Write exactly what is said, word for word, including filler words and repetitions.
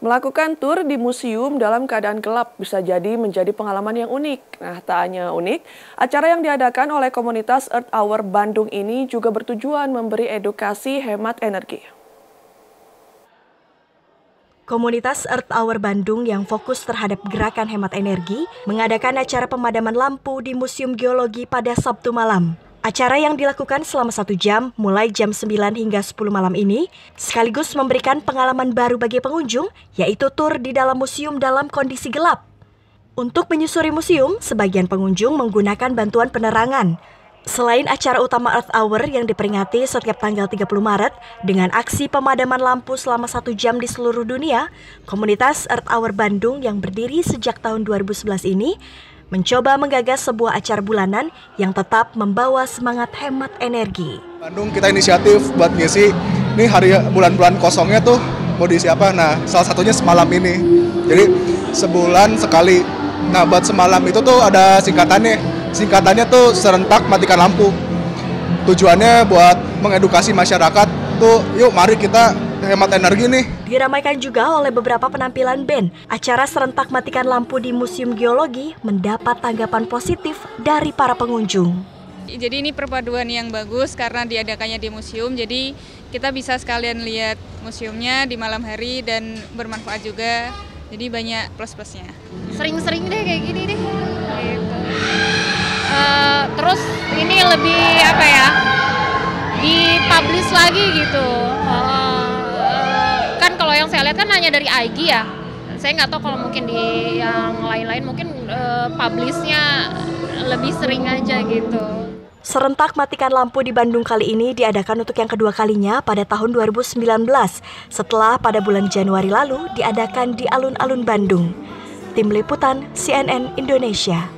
Melakukan tur di museum dalam keadaan gelap bisa jadi menjadi pengalaman yang unik. Nah, tak hanya unik, acara yang diadakan oleh komunitas Earth Hour Bandung ini juga bertujuan memberi edukasi hemat energi. Komunitas Earth Hour Bandung yang fokus terhadap gerakan hemat energi mengadakan acara pemadaman lampu di Museum Geologi pada Sabtu malam. Acara yang dilakukan selama satu jam, mulai jam sembilan hingga sepuluh malam ini, sekaligus memberikan pengalaman baru bagi pengunjung, yaitu tur di dalam museum dalam kondisi gelap. Untuk menyusuri museum, sebagian pengunjung menggunakan bantuan penerangan. Selain acara utama Earth Hour yang diperingati setiap tanggal tiga puluh Maret dengan aksi pemadaman lampu selama satu jam di seluruh dunia, komunitas Earth Hour Bandung yang berdiri sejak tahun dua ribu sebelas ini mencoba menggagas sebuah acara bulanan yang tetap membawa semangat hemat energi. Bandung kita inisiatif buat ngisi, nih hari bulan-bulan kosongnya tuh mau diisi apa? Nah, salah satunya semalam ini. Jadi sebulan sekali. Nah, buat semalam itu tuh ada singkatannya. Singkatannya tuh serentak matikan lampu. Tujuannya buat mengedukasi masyarakat tuh, yuk mari kita hemat energi nih. Diramaikan juga oleh beberapa penampilan band. Acara serentak matikan lampu di Museum Geologi mendapat tanggapan positif dari para pengunjung. Jadi ini perpaduan yang bagus karena diadakannya di museum, jadi kita bisa sekalian lihat museumnya di malam hari dan bermanfaat juga, jadi banyak plus-plusnya. Sering-sering deh kayak gini deh. Gitu. Uh, terus ini lebih apa ya, dipublish lagi gitu. Uh, kan kalau yang saya lihat kan hanya dari I G ya. Saya nggak tahu kalau mungkin di yang lain-lain mungkin uh, publishnya lebih sering aja gitu. Serentak matikan lampu di Bandung kali ini diadakan untuk yang kedua kalinya pada tahun dua ribu sembilan belas, setelah pada bulan Januari lalu diadakan di alun-alun Bandung. Tim Liputan C N N Indonesia.